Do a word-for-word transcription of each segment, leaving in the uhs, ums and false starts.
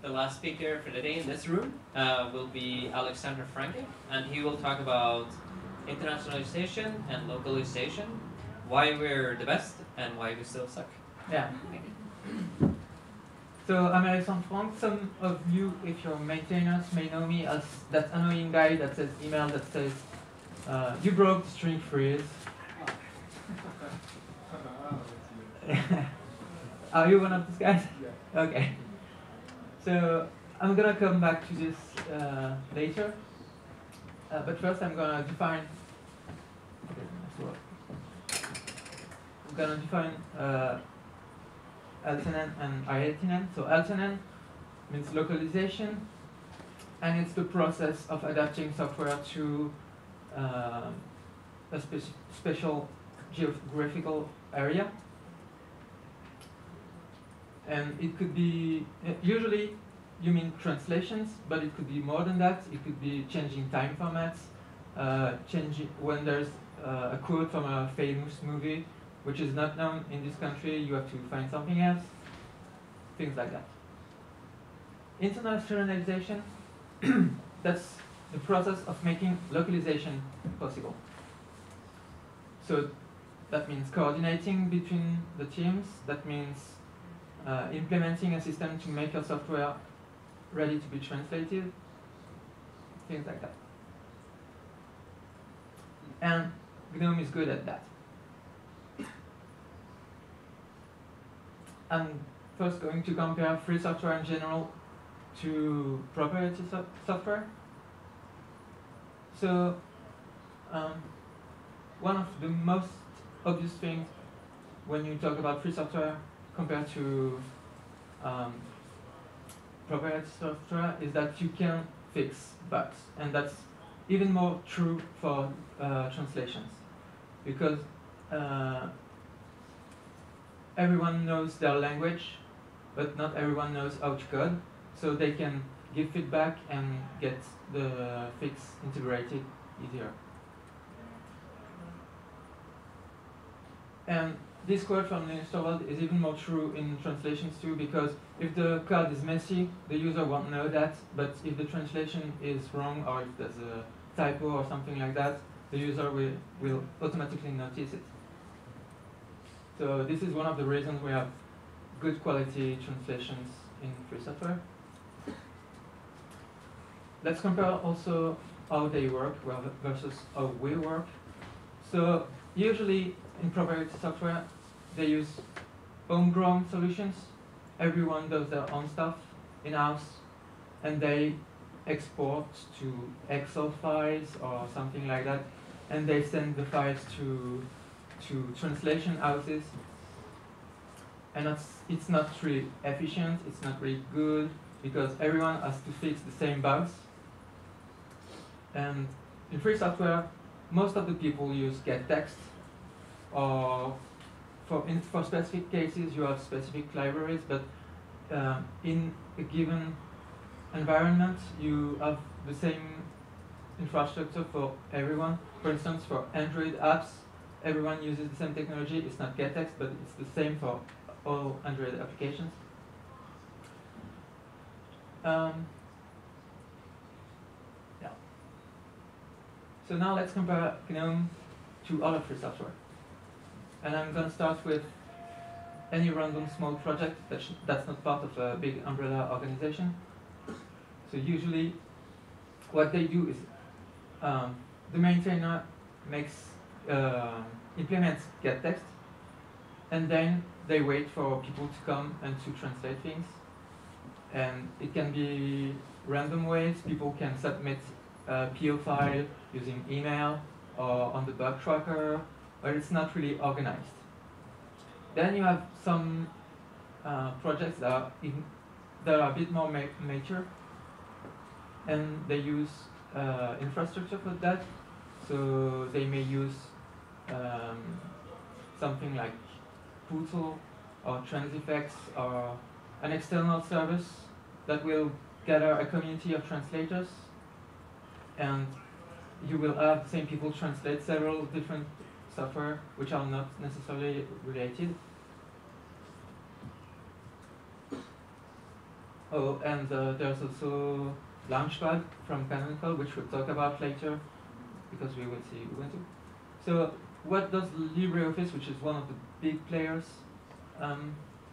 the last speaker for the day in this room uh, will be Alexandre Franke, and he will talk about internationalization and localization, why we're the best, and why we still suck. Yeah. So I'm Alexandre Franke. Some of you, if you're maintainers, may know me as that annoying guy that says email that says, uh, you broke the string freeze. Are you one of these guys? Yeah. Okay. So I'm gonna come back to this uh, later. Uh, but first I'm gonna define I'm gonna define uh, l ten n and i eighteen n. So l ten n means localization, and it's the process of adapting software to uh, a spe special geographical area. And it could be, usually you mean translations, but it could be more than that. It could be changing time formats, uh, changing when there's uh, a quote from a famous movie, which is not known in this country, you have to find something else, things like that. Internationalization, that's the process of making localization possible. So that means coordinating between the teams, that means uh, implementing a system to make your software ready to be translated, things like that. And GNOME is good at that. I'm first going to compare free software in general to proprietary so software. So um, one of the most obvious things when you talk about free software compared to um, proprietary software is that you can fix bugs, and that's even more true for uh, translations, because uh, everyone knows their language, but not everyone knows how to code, so they can give feedback and get the fix integrated easier. And this quote from Linus Torvald is even more true in translations too, because if the code is messy, the user won't know that, but if the translation is wrong, or if there's a typo or something like that, the user will, will automatically notice it. So this is one of the reasons we have good quality translations in free software. Let's compare also how they work versus how we work. So usually in proprietary software, they use homegrown solutions. Everyone does their own stuff in-house, and they export to Excel files or something like that, and they send the files to to translation houses. And it's, it's not really efficient, it's not really good, because everyone has to fix the same bugs. And in free software, most of the people use getText, or for, in, for specific cases you have specific libraries, but uh, in a given environment you have the same infrastructure for everyone. For instance, for Android apps, everyone uses the same technology. It's not getText, but it's the same for all Android applications. Um, yeah. So now let's compare GNOME to other free software. And I'm going to start with any random small project that sh that's not part of a big umbrella organization. So usually what they do is um, the maintainer makes uh, implements getText, and then they wait for people to come and to translate things. And it can be random ways. People can submit a P O file using email or on the bug tracker, but it's not really organized. Then you have some uh, projects that are, in, that are a bit more ma mature, and they use uh, infrastructure for that. So they may use um, something like Poodle or Transifex or an external service that will gather a community of translators, and you will have the same people translate several different software which are not necessarily related. Oh, and uh, there's also Launchpad from Canonical, which we'll talk about later, because we will see Ubuntu. So what does LibreOffice, which is one of the big players, um,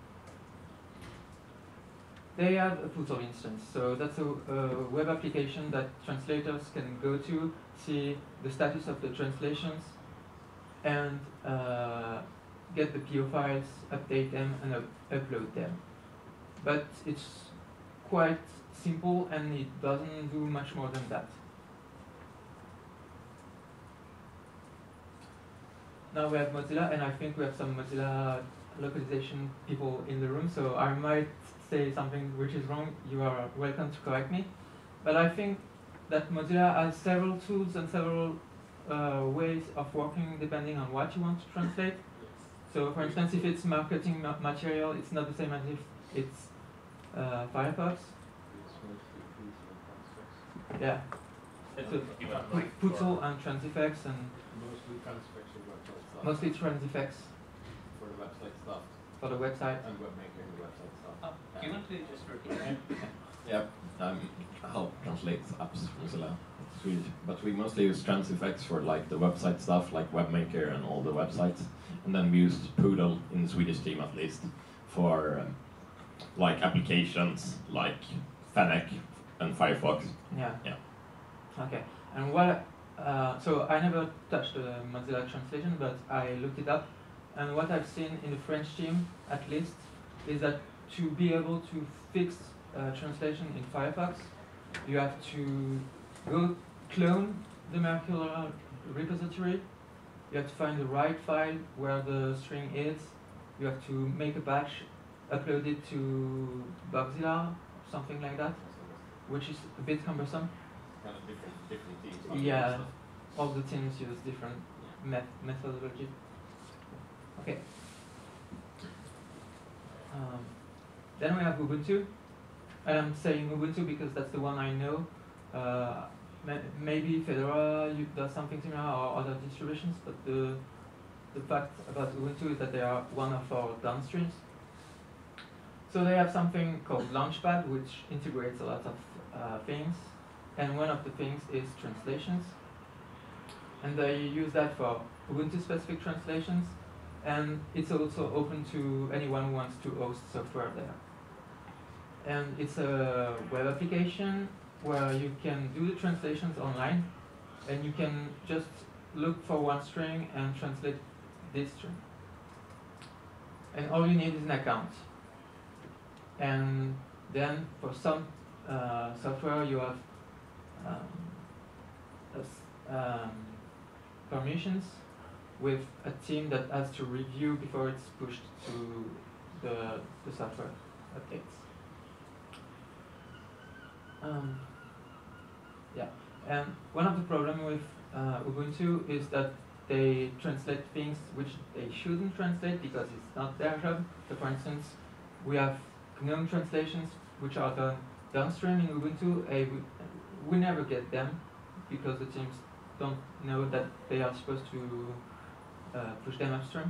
they have a Poodle instance. So that's a, a web application that translators can go to, see the status of the translations, and uh, get the P O files, update them, and up upload them. But it's quite simple, and it doesn't do much more than that. Now we have Mozilla, and I think we have some Mozilla localization people in the room, so I might say something which is wrong. You are welcome to correct me. But I think that Mozilla has several tools and several uh, ways of working depending on what you want to translate. So for instance, if it's marketing ma material, it's not the same as if it's uh, Firefox. Yeah. So Poodle and Transifex and Mostly Transifex and website stuff. mostly Transifex For the website stuff. for the website. And webmaker and website stuff. Oh, do you want to just repeat that? Yep, um, help translate apps Mozilla Swedish, but we mostly use Transifex for like the website stuff, like Webmaker and all the websites, and then we use Poodle in the Swedish team at least for um, like applications like Fennec and Firefox. Yeah. Yeah. Okay. And what? Uh, so I never touched the Mozilla translation, but I looked it up, and what I've seen in the French team, at least, is that to be able to fix uh, translation in Firefox, you have to go clone the Mercurial repository. You have to find the right file where the string is. You have to make a batch, upload it to Bugzilla, something like that, which is a bit cumbersome. Kind of different, different teams. Yeah, all the teams use different met methodology. Okay. Um, then we have Ubuntu. And I'm saying Ubuntu because that's the one I know. Uh, ma maybe Fedora does something similar or other distributions, but the the fact about Ubuntu is that they are one of our downstreams. So they have something called Launchpad, which integrates a lot of uh, things. And one of the things is translations. And they use that for Ubuntu-specific translations. And it's also open to anyone who wants to host software there. And it's a web application where you can do the translations online. And you can just look for one string and translate this string. And all you need is an account. And then for some uh, software you have Um, as, um, permissions with a team that has to review before it's pushed to the, the software updates. Um, yeah, and one of the problems with uh, Ubuntu is that they translate things which they shouldn't translate because it's not their job. So for instance, we have GNOME translations which are done downstream in Ubuntu. Uh, we, we never get them because the teams don't know that they are supposed to uh, push them upstream.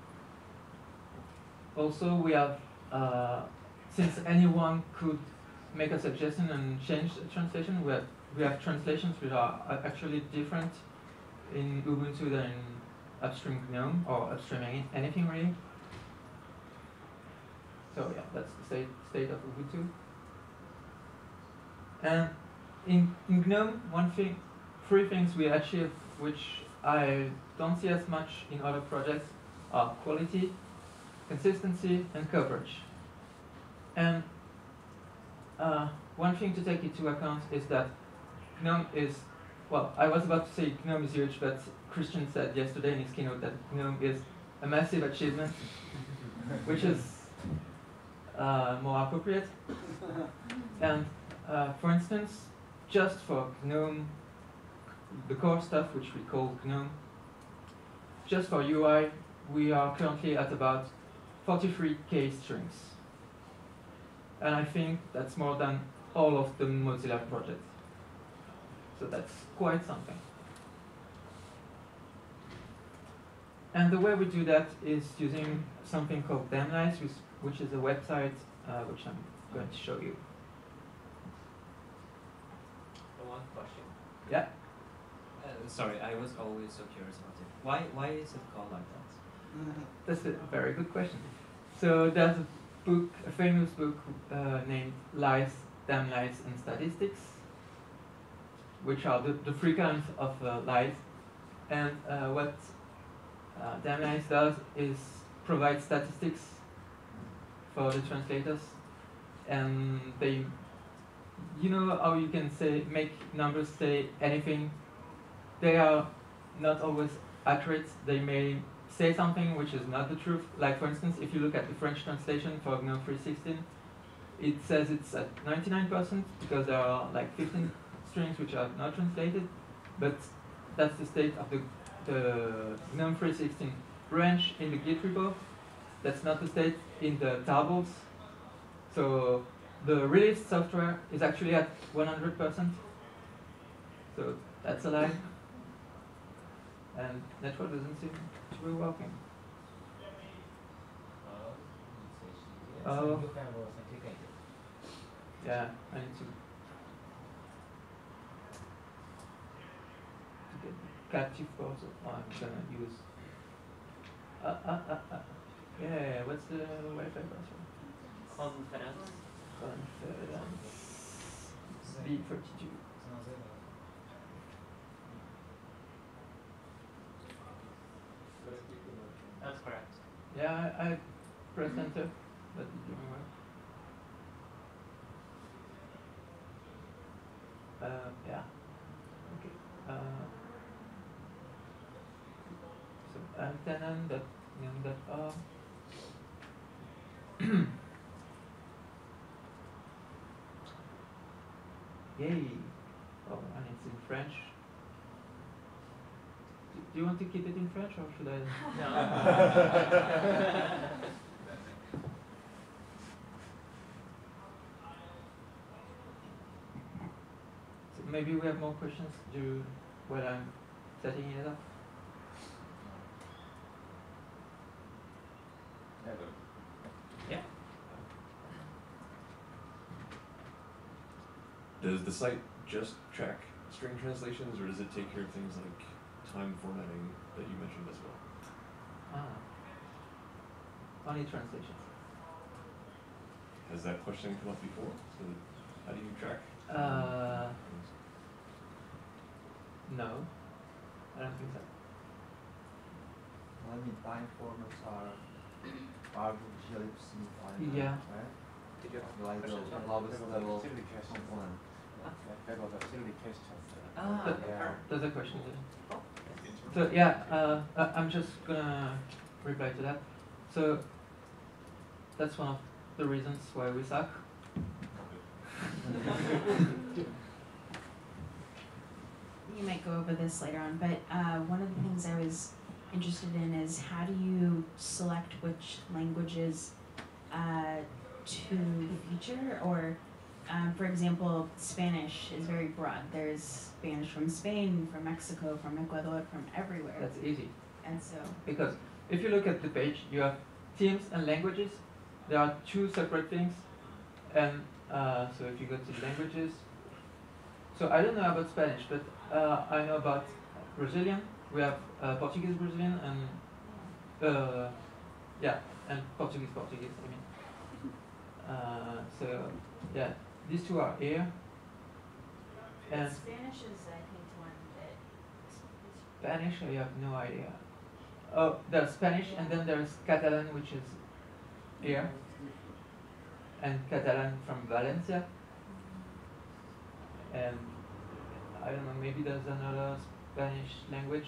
Also, we have, uh, since anyone could make a suggestion and change the translation, we have, we have translations which are actually different in Ubuntu than in upstream GNOME or upstream any, anything really. So yeah, that's the state, state of Ubuntu. And in, in GNOME, one thing, three things we achieve which I don't see as much in other projects are quality, consistency, and coverage. And uh, one thing to take into account is that GNOME is, well, I was about to say GNOME is huge, but Christian said yesterday in his keynote that GNOME is a massive achievement, which is uh, more appropriate. And uh, for instance, just for GNOME, the core stuff which we call GNOME, just for U I, we are currently at about forty-three K strings. And I think that's more than all of the Mozilla projects. So that's quite something. And the way we do that is using something called Damnice, which, which is a website uh, which I'm going to show you. Yeah. Uh, sorry, I was always so curious about it. Why why is it called like that? That's a very good question. So there's a book, a famous book uh, named Lies, Damn Lies and Statistics, which are the, the three kinds of uh, lies. And uh, what uh, Damn Lies does is provide statistics for the translators, and they, you know how you can say make numbers say anything. They are not always accurate. They may say something which is not the truth. Like for instance, if you look at the French translation for GNOME three sixteen, it says it's at ninety-nine percent because there are like fifteen strings which are not translated, but that's the state of the, the GNOME three sixteen branch in the Git repo. That's not the state in the tables. So the released software is actually at one hundred percent. So that's a lie. And network doesn't seem to be working. Oh. Yeah, I need to, to get the captive browser. Oh, I'm gonna use. Uh, uh, uh, uh. Yeah, yeah, yeah, what's the Wi-Fi password? Conference. Conference. B thirty-two. That's correct. Yeah, I, I pressed enter, but it didn't work. Uh, yeah. Okay. Uh, so l ten n dot gnome dot org. Yay! Oh, and it's in French. Do, do you want to keep it in French or should I? No. So maybe we have more questions do while I'm setting it up. Yeah. Does the site just track string translations, or does it take care of things like time formatting that you mentioned as well? Ah. Only translations. Has that question come up before? So how do you track? Uh, no, I don't think so. Well, I mean, time formats are part of glibc file, Yeah. right? Did you have Like the questions on lowest the level facility cache? component. There was a facility cache test. Ah, But- Yeah. There's a question there. So yeah, uh, uh, I'm just gonna reply to that. So that's one of the reasons why we suck. You might go over this later on, but uh, one of the things I was interested in is how do you select which languages uh, to feature? Or, um, for example, Spanish is very broad. There's Spanish from Spain, from Mexico, from Ecuador, from everywhere. That's easy. And so, Because if you look at the page, you have themes and languages. There are two separate things. And uh, so if you go to languages, so I don't know about Spanish, but uh, I know about Brazilian. We have uh, Portuguese Brazilian and uh, yeah, and Portuguese Portuguese. I mean, uh, so yeah, these two are here. And Spanish is, I think, one that Spanish, I have no idea. Oh, there's Spanish, and then there's Catalan, which is here, and Catalan from Valencia. And I don't know, maybe there's another Spanish language.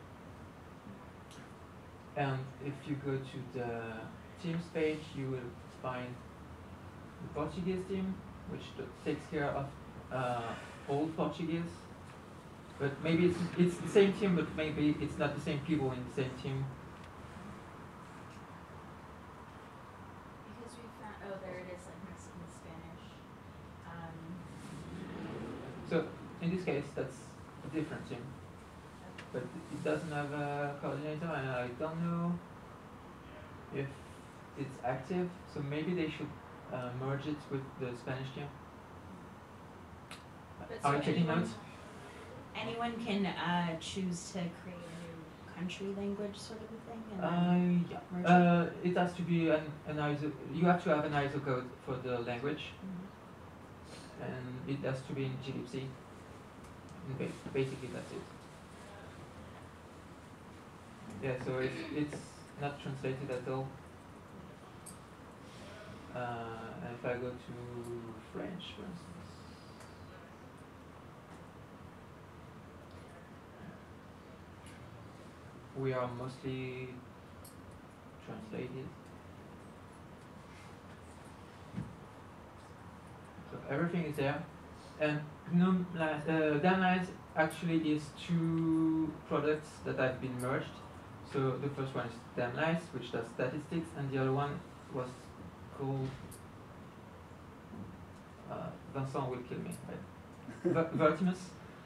And if you go to the Teams page, you will find the Portuguese team, which t- takes care of uh, old Portuguese. But maybe it's, it's the same team, but maybe it's not the same people in the same team. because we found, oh, there it is, like Mexican Spanish. Um, So in this case, that's a different team. But it doesn't have a coordinator, and I don't know if it's active. So maybe they should uh, merge it with the Spanish team. But Are so you taking anyone- notes? anyone can uh, choose to create a new country language sort of a thing? And Uh, then yeah. merge it? Uh, it has to be an, an I S O. You have to have an I S O code for the language, Mhm. and it has to be in G lib C. And ba basically, that's it. Yeah. So it's it's not translated at all. Uh, and if I go to French, for instance, we are mostly translated. So everything is there. And GNOME, uh, Damlines actually is two products that have been merged. So the first one is Damlines, which does statistics, and the other one was called uh, Vincent will kill me, right? Ver- Vertimus,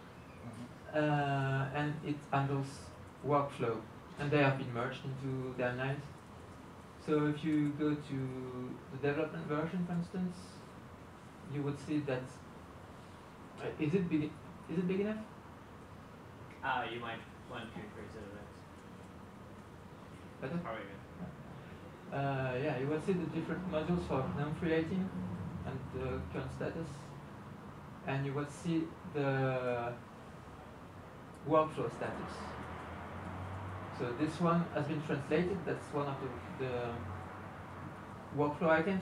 uh, and it handles workflow, and they have been merged into Damlines. So if you go to the development version, for instance, you would see that. Uh, is it big? Is it big enough? Uh, you might want to increase it a bit. Better? Probably good. Uh, yeah, you will see the different modules for GNOME three eighteen and the current status, and you will see the workflow status. So this one has been translated. That's one of the, the workflow items,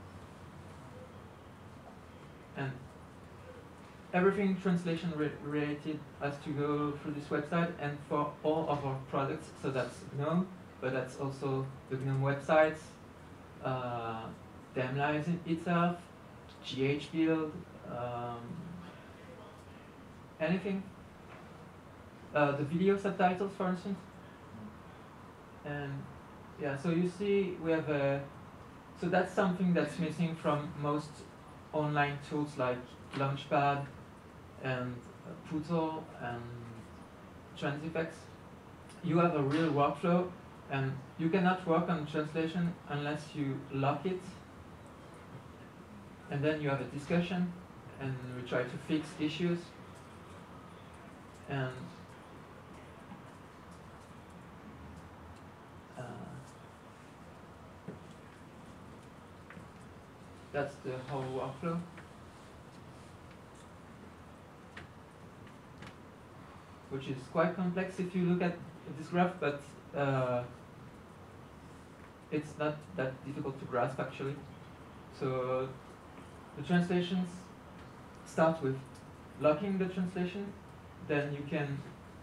and everything translation re related has to go through this website, and for all of our products. So that's GNOME, but that's also the GNOME websites, uh, Damlines itself, G H build, um, anything. Uh, the video subtitles, for instance. And yeah, so you see we have a, so that's something that's missing from most online tools like Launchpad and uh, Pootle and Transifex. You have a real workflow, and you cannot work on translation unless you lock it, and then you have a discussion, and we try to fix issues, and uh, that's the whole workflow. Which is quite complex if you look at this graph, but uh, it's not that difficult to grasp actually. So the translations start with locking the translation, then you can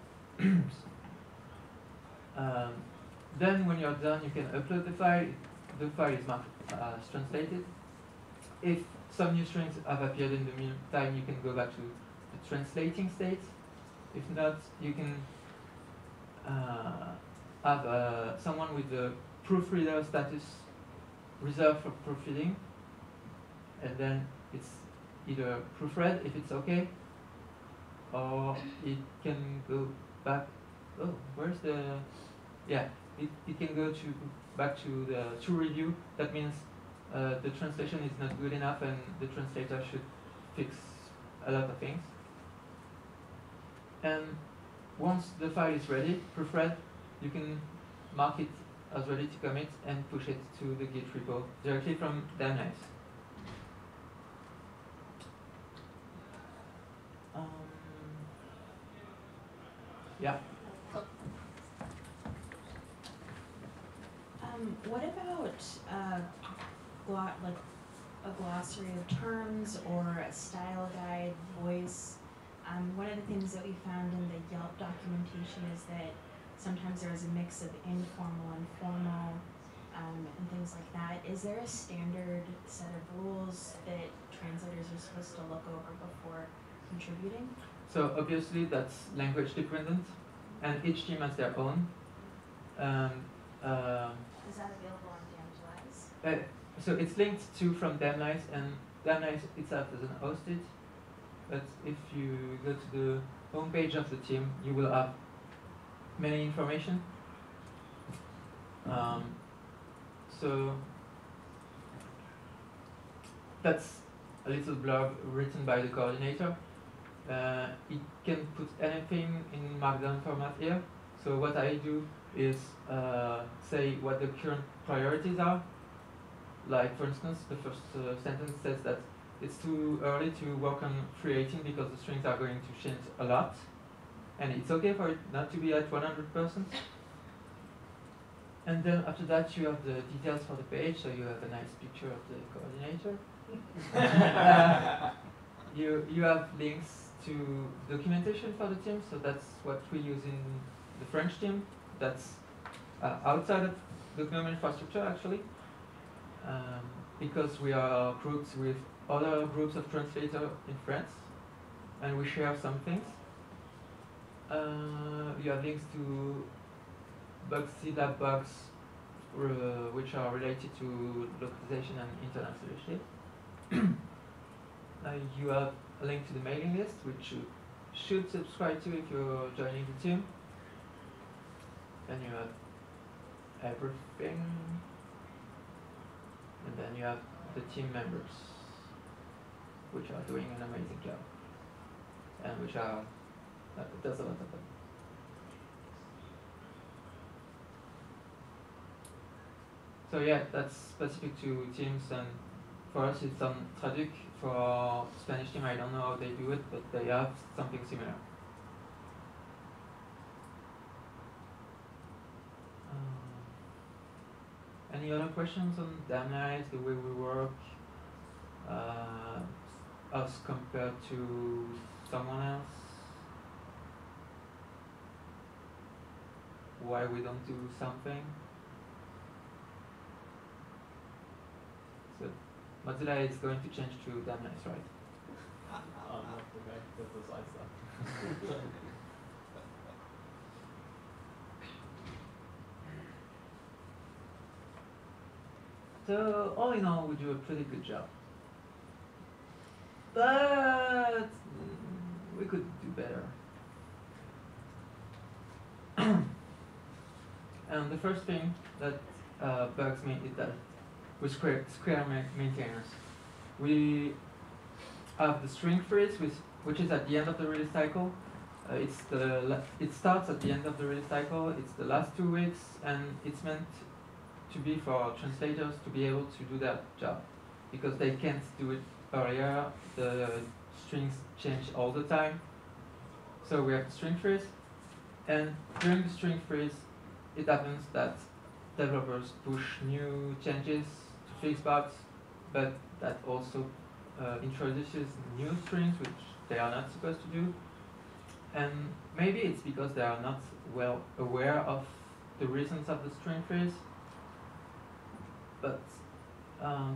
um, then when you're done you can upload the file. The file is marked uh, as translated. If some new strings have appeared in the meantime, you can go back to the translating state. If not, you can uh, have uh, someone with the proofreader status reserved for proofreading, and then it's either proofread if it's okay, or it can go back. Oh, where's the? Yeah, it, it can go to back to the to review. That means uh, the translation is not good enough, and the translator should fix a lot of things. And once the file is ready, proofread, you can mark it as ready to commit and push it to the Git repo directly from Damlines. Um, yeah. Um, what about uh, glo- like a glossary of terms or a style guide, voice? Um, one of the things that we found in the Yelp documentation is that sometimes there is a mix of informal and formal um, and things like that. Is there a standard set of rules that translators are supposed to look over before contributing? So obviously that's language dependent, and each team has their own. Um, uh, Is that available on Damlines? uh, so it's linked to from Damlines, and Damlines itself doesn't host it. But if you go to the homepage of the team, you will have many information. Um, so that's a little blog written by the coordinator. Uh, it can put anything in Markdown format here. So what I do is uh, say what the current priorities are. Like for instance, the first uh, sentence says that it's too early to work on three eighteen because the strings are going to change a lot. And it's okay for it not to be at one hundred percent. And then after that you have the details for the page, so you have a nice picture of the coordinator. uh, you, you have links to documentation for the team, so that's what we use in the French team. That's uh, outside of the GNOME infrastructure actually, um, because we are grouped with other groups of translators in France, and we share some things. Uh, you have links to bugs, C D A B bugs, uh, which are related to localization and internationalization. uh, you have a link to the mailing list, which you should subscribe to if you're joining the team. Then you have everything, and then you have the team members, which are doing an amazing job, and which are uh, there's a lot of them. So yeah, that's specific to teams, and for us it's on Traduc. For Spanish team, I don't know how they do it, but they have something similar. Um, any other questions on Damnite, the way we work, uh, us compared to someone else? Why we don't do something? So Mozilla is going to change to Damnite, right? I'm not the guy who does the side stuff. So all in all, we do a pretty good job. But mm, we could do better. And the first thing that uh, bugs me is that with Square, Square ma maintainers, we have the string freeze, which, which is at the end of the release cycle. Uh, it's the la it starts at the end of the release cycle. It's the last two weeks, and it's meant to be for translators to be able to do that job, because they can't do it earlier. The strings change all the time. So we have the string freeze, and during the string freeze, it happens that developers push new changes to fix bugs, but that also uh, introduces new strings which they are not supposed to do. And maybe it's because they are not well aware of the reasons of the string freeze, but um,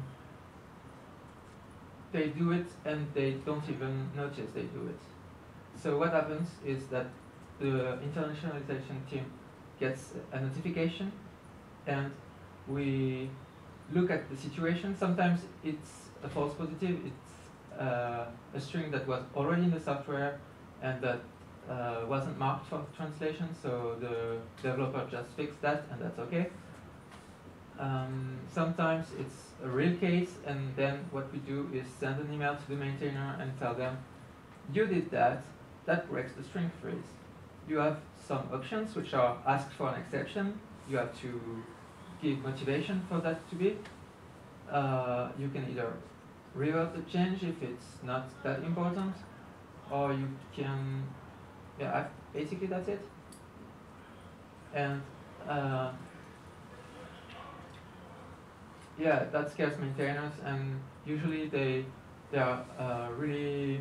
they do it and they don't even notice they do it. So what happens is that the internationalization team gets a notification, and we look at the situation. Sometimes it's a false positive, it's uh, a string that was already in the software and that uh, wasn't marked for translation, so the developer just fixed that, and that's okay. Um, sometimes it's a real case, and then what we do is send an email to the maintainer and tell them, you did that, that breaks the string freeze. You have some options which are ask for an exception. You have to give motivation for that to be. Uh, you can either revert the change if it's not that important, or you can, yeah, I, basically that's it. And uh, yeah, that scares maintainers, and usually they they are uh, really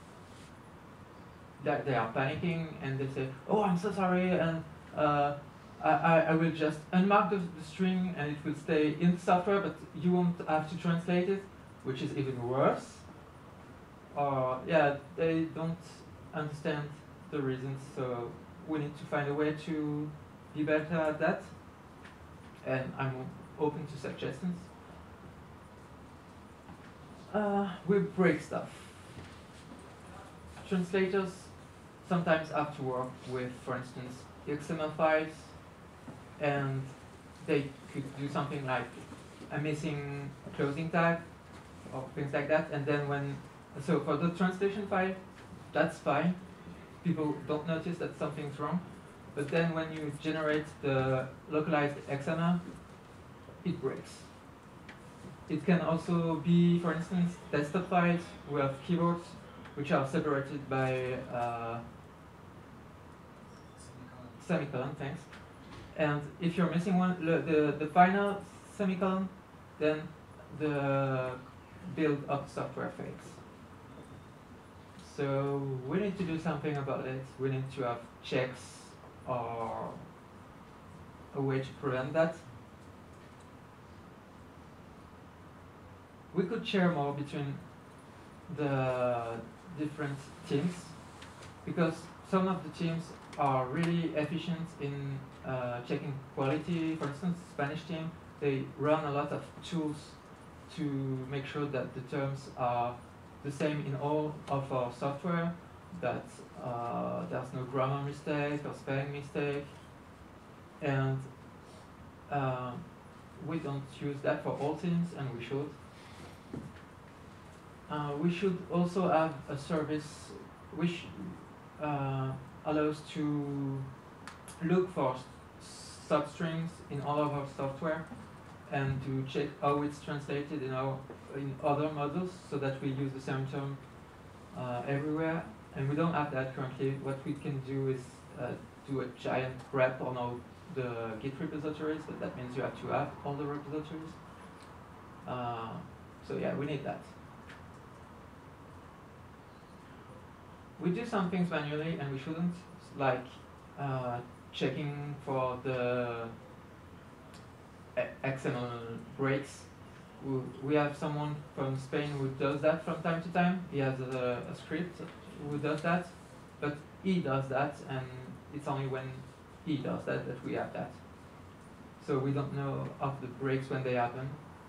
that they are panicking, and they say, "Oh, I'm so sorry," and uh, I I will just unmark the, the string, and it will stay in the software, but you won't have to translate it, which is even worse. Or yeah, they don't understand the reasons, so we need to find a way to be better at that. And I'm open to suggestions. Uh, we break stuff. Translators sometimes have to work with, for instance, X M L files, and they could do something like a missing closing tag or things like that. And then when, so for the translation file, that's fine. People don't notice that something's wrong. But then when you generate the localized X M L, it breaks. It can also be, for instance, desktop files with keyboards which are separated by uh, semicolon, thanks. And if you're missing one, the, the, the final semicolon, then the build of software fails. So we need to do something about it. We need to have checks or a way to prevent that. We could share more between the different teams, because some of the teams are really efficient in uh, checking quality. For instance, Spanish team, they run a lot of tools to make sure that the terms are the same in all of our software, that uh, there's no grammar mistake or spelling mistake, and uh, we don't use that for all teams, and we should. Uh, we should also have a service which uh, allows to look for substrings in all of our software and to check how it's translated in our in other modules, so that we use the same term uh, everywhere. And we don't have that currently. What we can do is uh, do a giant grep on all the Git repositories, but that means you have to have all the repositories. Uh, so yeah, we need that. We do some things manually and we shouldn't, like uh, checking for the X M L breaks. We have someone from Spain who does that from time to time. He has a, a script who does that, but he does that, and it's only when he does that that we have that. So we don't know of the breaks when they happen.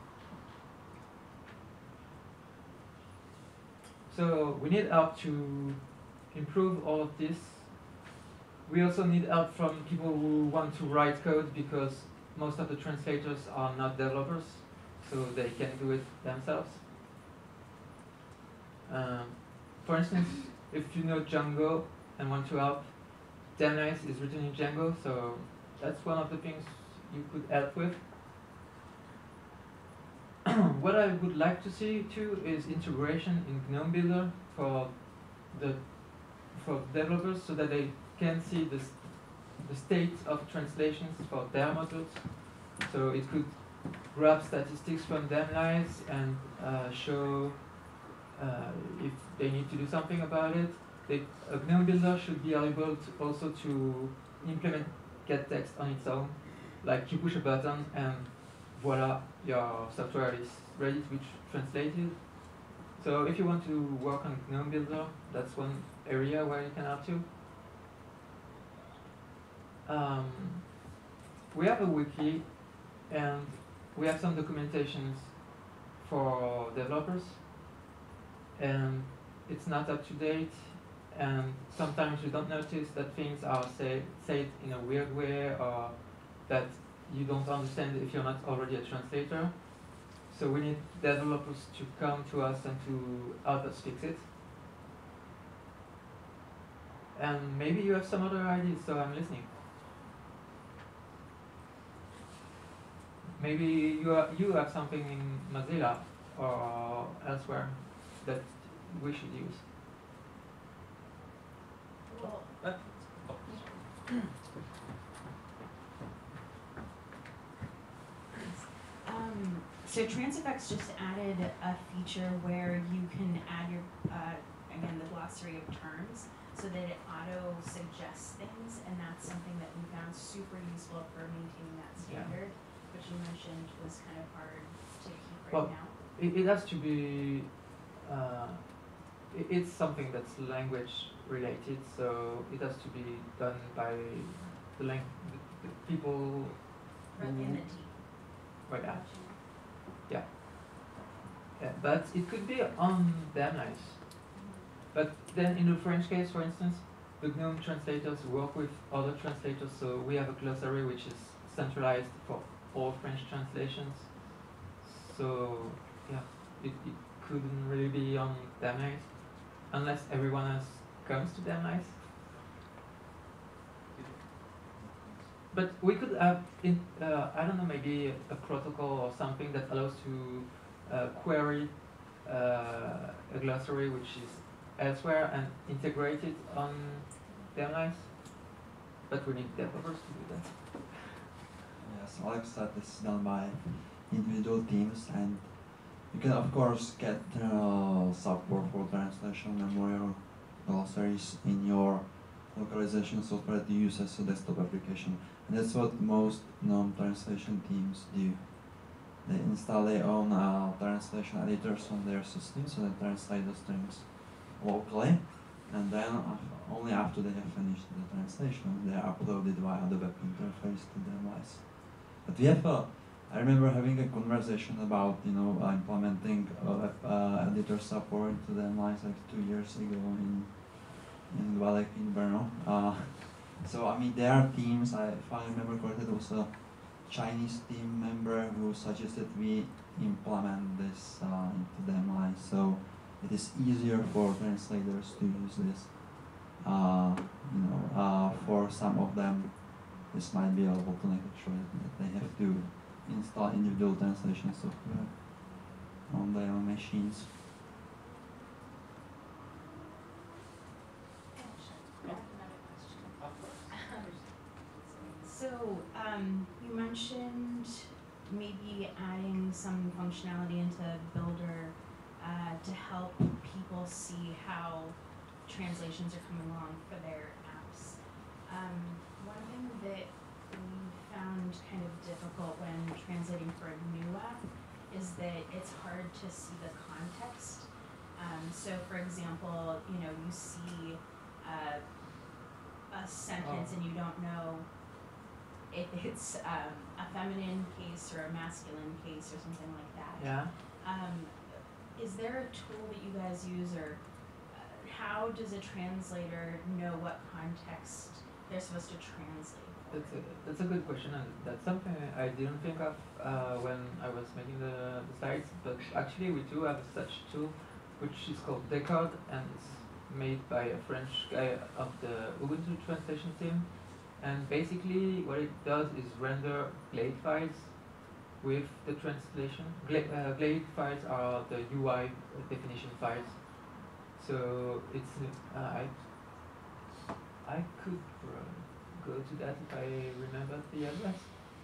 So we need help to improve all of this. We also need help from people who want to write code, because most of the translators are not developers, so they can do it themselves. Um, for instance, if you know Django and want to help, Danice is written in Django, so that's one of the things you could help with. What I would like to see too is integration in GNOME Builder for the for developers, so that they can see the the state of translations for their modules. So it could grab statistics from Danice and uh, show uh, if they need to do something about it. They, a GNOME Builder should be able to also to implement getText on its own. Like you push a button and voila, your software is ready to be tr translated. So if you want to work on GNOME Builder, that's one area where you can help you. Um, we have a wiki and we have some documentations for developers, and it's not up to date, and sometimes you don't notice that things are say, said in a weird way, or that you don't understand if you're not already a translator. So we need developers to come to us and to help us fix it. And maybe you have some other ideas, so I'm listening. Maybe you are, you have something in Mozilla or elsewhere that we should use. Well, um, so Transifex just added a feature where you can add your, uh, again, the glossary of terms, so that it auto suggests things, and that's something that we found super useful for maintaining that standard. Yeah. Which you mentioned was kind of hard to keep right well, now. It, it has to be, uh, it, it's something that's language related, so it has to be done by the, lang the, the people who, in the team. Right now. Yeah. Yeah. But it could be on Danice. Mm-hmm. But then in the French case, for instance, the GNOME translators work with other translators, so we have a glossary which is centralized for all French translations. So yeah, it, it couldn't really be on Danice unless everyone has comes to them nice. But we could have, in, uh, I don't know, maybe a protocol or something that allows to uh, query uh, a glossary which is elsewhere and integrate it on them nice. But we need developers to do that. Yes, Alex said this is done by individual teams, and you can of course get uh, support for translation memory or glossaries in your localization software that you use as a desktop application. And that's what most non-translation teams do. They install their own uh, translation editors on their system, so they translate the strings locally, and then uh, only after they have finished the translation, they are uploaded via the web interface to the device. But we have a, I remember having a conversation about, you know, uh, implementing a web uh, editor support to the device like two years ago in in Valek in Brno. Uh, so I mean, there are teams. I, if I remember correctly, there was a Chinese team member who suggested we implement this uh, into the M I, so it is easier for translators to use this. Uh, you know, uh, for some of them, this might be a bottleneck actually, that they have to install individual translation software on their own machines. So, um, you mentioned maybe adding some functionality into Builder uh, to help people see how translations are coming along for their apps. Um, one thing that we found kind of difficult when translating for a new app is that it's hard to see the context. Um, so, for example, you know, you see uh, a sentence Oh. and you don't know if it's um, a feminine case or a masculine case or something like that. Yeah. Um, is there a tool that you guys use, or uh, how does a translator know what context they're supposed to translate for? That's a, that's a good question, and that's something I didn't think of uh, when I was making the, the slides, but actually we do have such tool, which is called Decode, and it's made by a French guy of the Ubuntu translation team. And basically what it does is render glade files with the translation. Gla uh, glade files are the U I definition files. So it's, uh, I, I could uh, go to that if I remember the address.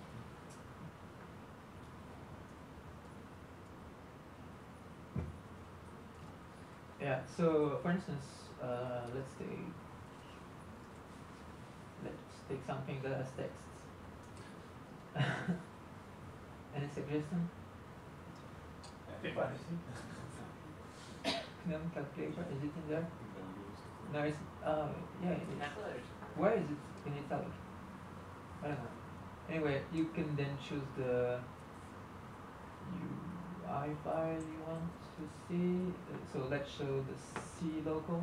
Yeah, so for instance, uh, let's take let's take something that has text. Any suggestion? Gnome calculator, is it in there? No, it's, uh, yeah, it is. Why is it in italic? I don't know. Anyway, you can then choose the U I file you want to see. Uh, so let's show the C local.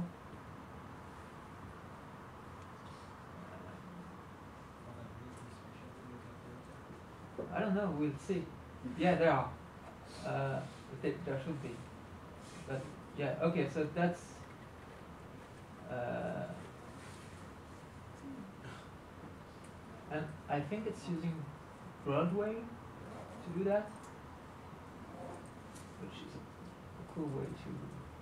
I don't know, we'll see. Yeah, there are. Uh, there, there should be. But yeah, okay, so that's uh, and I think it's using Broadway to do that, which is a, a cool way to.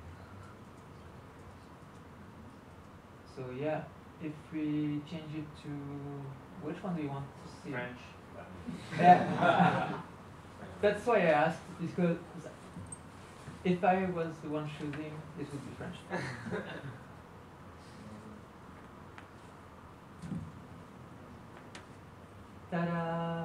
So yeah, if we change it to, which one do you want to see? French. Yeah. That's why I asked, because if I was the one choosing, it would be French. Ta-da!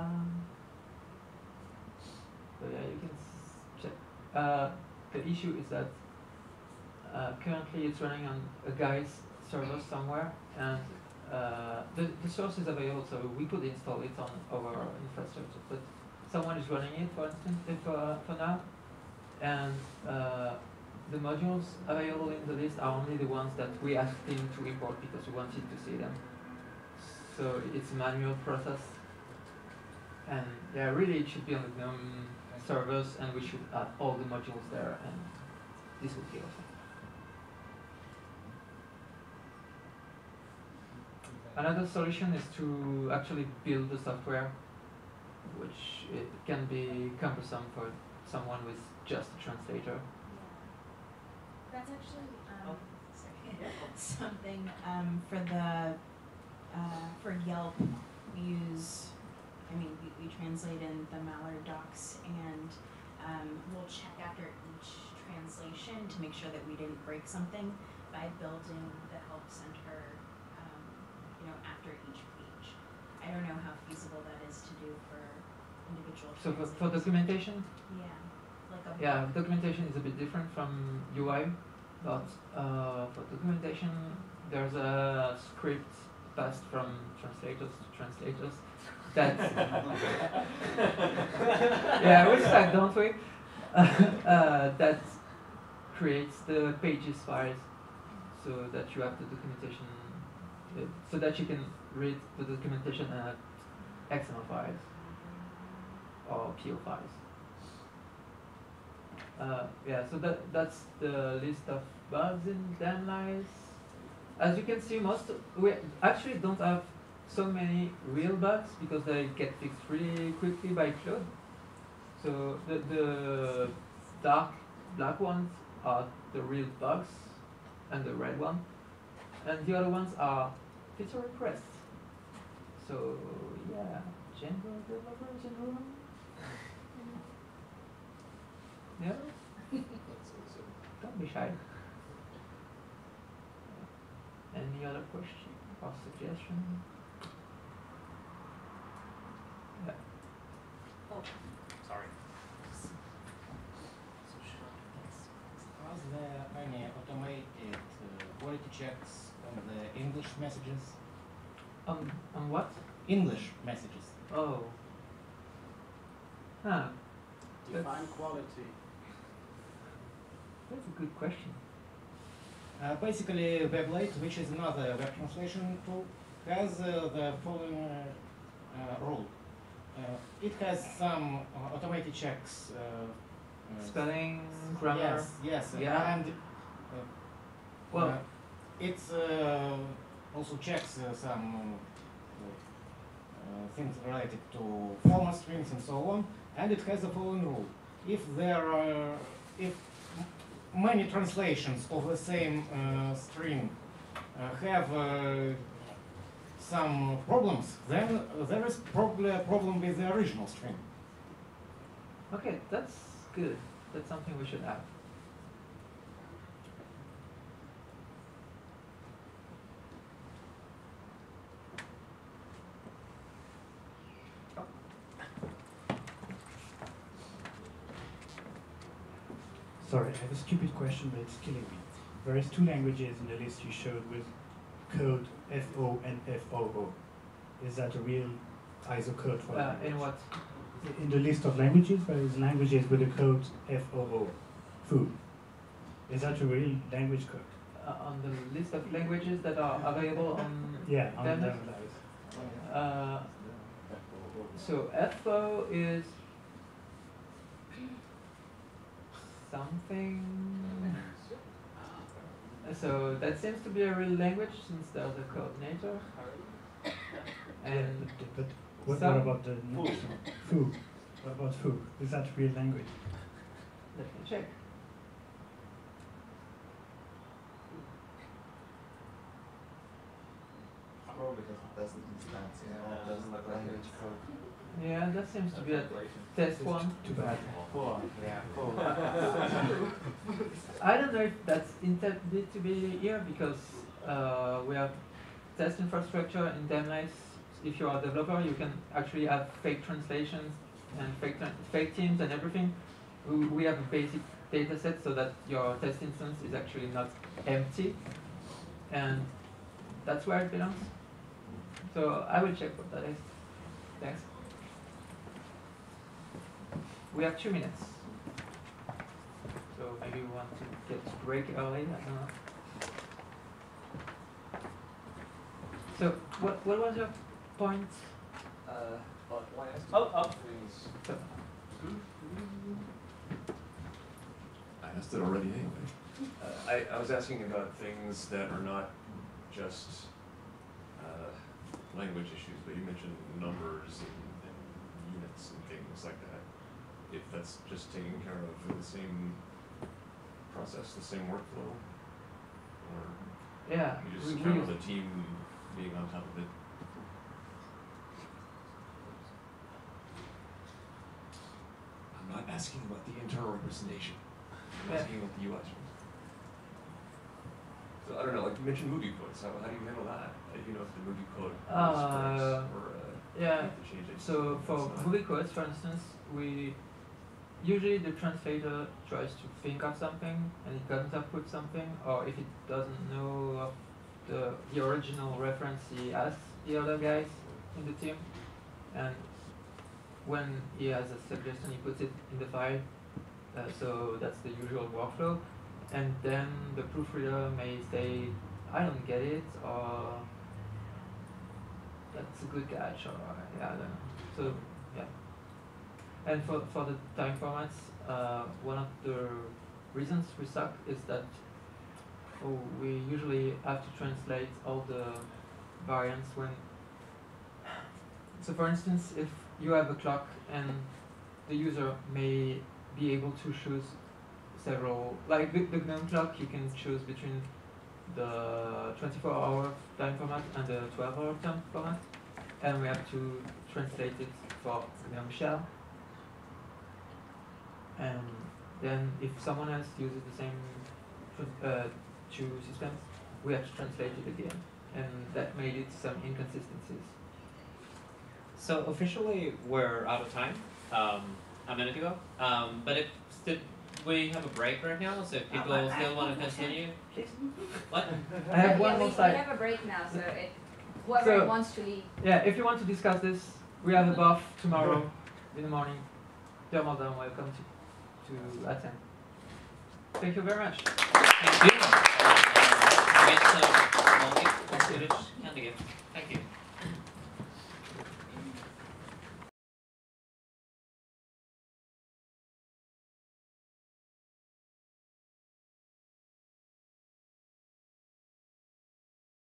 So yeah, you can s- check. Uh, the issue is that uh, currently it's running on a guy's server somewhere, and uh, the, the source is available, so we could install it on our infrastructure, but someone is running it, for instance, if, uh, for now, and uh, the modules available in the list are only the ones that we asked him to import because we wanted to see them. So it's a manual process, and yeah, really it should be on the GNOME servers, and we should add all the modules there, and this would be awesome. Another solution is to actually build the software, which it can be cumbersome for someone with just a translator. Yeah. That's actually um, sorry. something um, for the uh, for Yelp. We use, I mean, we, we translate in the Mallard docs, and um, we'll check after each translation to make sure that we didn't break something by building the help center, um, you know, after each page. I don't know how feasible that is to do for individual So for, translators. for documentation, Yeah, like a yeah, documentation is a bit different from U I, but uh, for documentation, there's a script passed from translators to translators. That's yeah, we suck, don't we? uh, that creates the pages files, so that you have the documentation, uh, so that you can read the documentation at X M L files or P O files. Uh, yeah, so that that's the list of bugs in Danlice. As you can see, most we actually don't have so many real bugs because they get fixed really quickly by Claude. So the the dark black ones are the real bugs, and the red one, and the other ones are feature requests. So yeah, general developers in the room. Yeah. Don't be shy. Any other question or suggestion? Yeah. Oh, sorry. Are there any automated uh, quality checks on the English messages? On on what? English messages. Oh. Huh. Define That's- quality. That's a good question. Uh, basically, WebLate, which is another web translation tool, has uh, the following uh, uh, rule. Uh, it has some uh, automated checks. Uh, uh, Spelling, grammar. Yes, yes. Yeah. And uh, Well, uh, it uh, also checks uh, some uh, uh, things related to format strings and so on. And it has the following rule: if there are, if m- many translations of the same uh, string uh, have uh, some problems, then uh, there is probably a problem with the original string. okay, that's good. That's something we should have. Sorry, I have a stupid question, but it's killing me. There is two languages in the list you showed with code F O and F O O. Is that a real I S O code for Uh, language? in what? In the list of languages, there is languages with the code F O O, food. Is that a real language code? Uh, on the list of languages that are available on Yeah, on the Danis? list. Uh, so F O is something. So that seems to be a real language since there's a coordinator. And But, but what, some- what about the next one? Foo. What about foo? Is that real language? let me check. Probably doesn't, doesn't instance, you know, it doesn't look language code. Yeah, that seems to be a test one. Too bad. Cool, yeah, cool. I don't know if that's intended to be here because uh, we have test infrastructure in Danlice. If you are a developer, you can actually have fake translations and fake tra- fake teams and everything. We, we have a basic data set so that your test instance is actually not empty, and that's where it belongs. So I will check what that is. Thanks. We have two minutes. So maybe we want to get to break early, I don't know. So what what was your point? Uh, well, why ask Oh, oh. things? So, I asked it already anyway. Uh, I, I was asking about things that are not just uh, language issues, but you mentioned numbers and, and units and things like that. If that's just taken care of in the same process, the same workflow, or Yeah, you we, just we count use on the team being on top of it. I'm not asking about the internal representation. I'm Yeah. asking about the U I. So I don't know, like you mentioned movie quotes. How, how do you handle that? Uh, you know, if the movie quote is Uh, correct or uh, yeah. you have to change it. So for That's not- movie quotes, for instance, we usually the translator tries to think of something and it comes up with something, or if it doesn't know of the the original reference, he asks the other guys in the team, and when he has a suggestion, he puts it in the file. Uh, so that's the usual workflow, and then the proofreader may say, "I don't get it," or "That's a good catch," or yeah, I don't know. So yeah. And for, for the time formats, uh, one of the reasons we suck is that oh, we usually have to translate all the variants when. So for instance, if you have a clock and the user may be able to choose several, like the, the GNOME clock, you can choose between the twenty-four hour time format and the twelve hour time format, and we have to translate it for GNOME shell. And then if someone else uses the same uh, two systems, we have to translate it again, and that made it some inconsistencies. So officially we're out of time, um, a minute ago, um, but if st we have a break right now, so if people Oh, I- still I- want to continue. What? I have Yeah, one we, more we slide. have a break now, so it, whoever So- wants to leave. Yeah, if you want to discuss this, we have a buff tomorrow in the morning. You're more than welcome to, to attend. Thank you very much. Thank you. Uh, get some Swedish candy gift. Thank you.